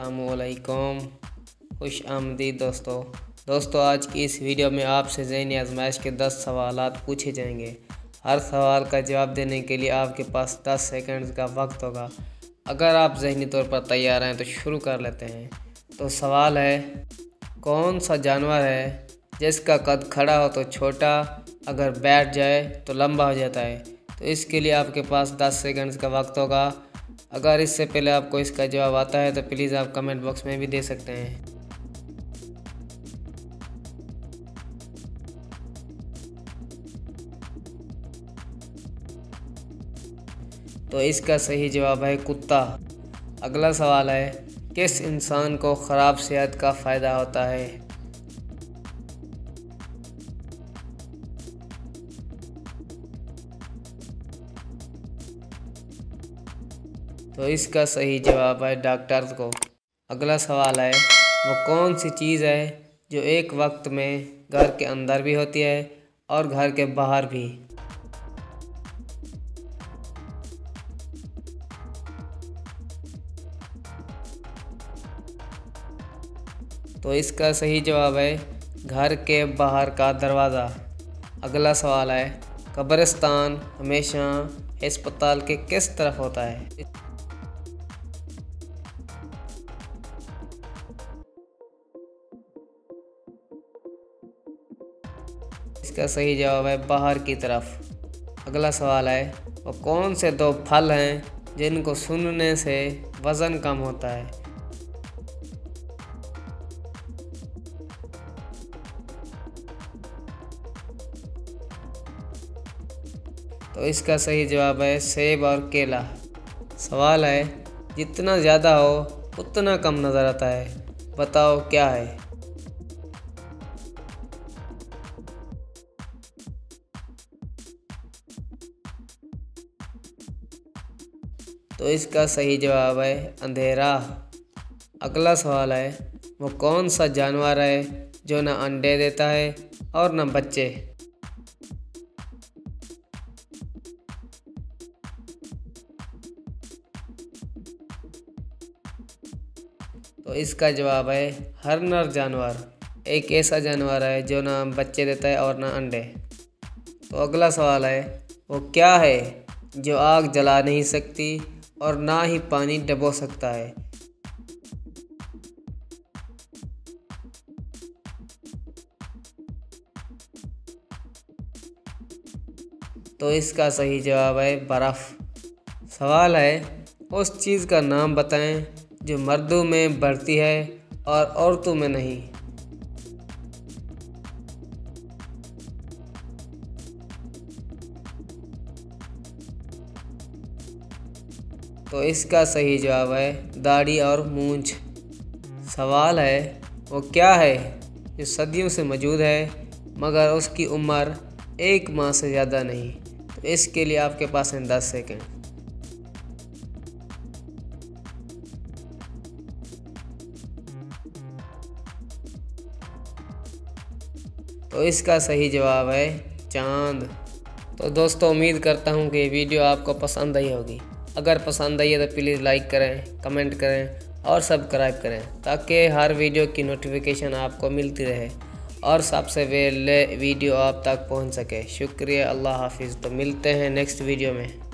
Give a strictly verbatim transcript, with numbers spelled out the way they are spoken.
अस्सलामुअलैकुम, खुश आमदीद दोस्तों दोस्तों आज की इस वीडियो में आपसे ज़हनी आजमाइश के दस सवालात पूछे जाएंगे। हर सवाल का जवाब देने के लिए आपके पास दस सेकंड का वक्त होगा। अगर आप ज़हनी तौर पर तैयार हैं तो शुरू कर लेते हैं। तो सवाल है, कौन सा जानवर है जिसका कद खड़ा हो तो छोटा, अगर बैठ जाए तो लंबा हो जाता है? तो इसके लिए आपके पास दस सेकंड का वक्त होगा। अगर इससे पहले आपको इसका जवाब आता है तो प्लीज़ आप कमेंट बॉक्स में भी दे सकते हैं। तो इसका सही जवाब है कुत्ता। अगला सवाल है, किस इंसान को ख़राब सेहत का फ़ायदा होता है? तो इसका सही जवाब है डॉक्टर को। अगला सवाल है, वो कौन सी चीज़ है जो एक वक्त में घर के अंदर भी होती है और घर के बाहर भी? तो इसका सही जवाब है घर के बाहर का दरवाज़ा। अगला सवाल है, कब्रिस्तान हमेशा अस्पताल के किस तरफ होता है? इसका सही जवाब है बाहर की तरफ। अगला सवाल है, वो कौन से दो फल हैं जिनको सुनने से वज़न कम होता है? तो इसका सही जवाब है सेब और केला। सवाल है, जितना ज़्यादा हो उतना कम नज़र आता है, बताओ क्या है? तो इसका सही जवाब है अंधेरा। अगला सवाल है, वो कौन सा जानवर है जो न अंडे देता है और न बच्चे? तो इसका जवाब है हरनर जानवर। एक ऐसा जानवर है जो ना बच्चे देता है और ना अंडे। तो अगला सवाल है, वो क्या है जो आग जला नहीं सकती और ना ही पानी डुबो सकता है? तो इसका सही जवाब है बर्फ़। सवाल है, उस चीज़ का नाम बताएं जो मर्दों में बढ़ती है और औरतों में नहीं। तो इसका सही जवाब है दाढ़ी और मूंछ। सवाल है, वो क्या है जो सदियों से मौजूद है मगर उसकी उम्र एक माह से ज़्यादा नहीं? तो इसके लिए आपके पास हैं दस सेकंड। तो इसका सही जवाब है चांद। तो दोस्तों, उम्मीद करता हूँ कि ये वीडियो आपको पसंद आई होगी। अगर पसंद आई है तो प्लीज़ लाइक करें, कमेंट करें और सब्सक्राइब करें ताकि हर वीडियो की नोटिफिकेशन आपको मिलती रहे और सबसे पहले वीडियो आप तक पहुंच सके। शुक्रिया, अल्लाह हाफिज़। तो मिलते हैं नेक्स्ट वीडियो में।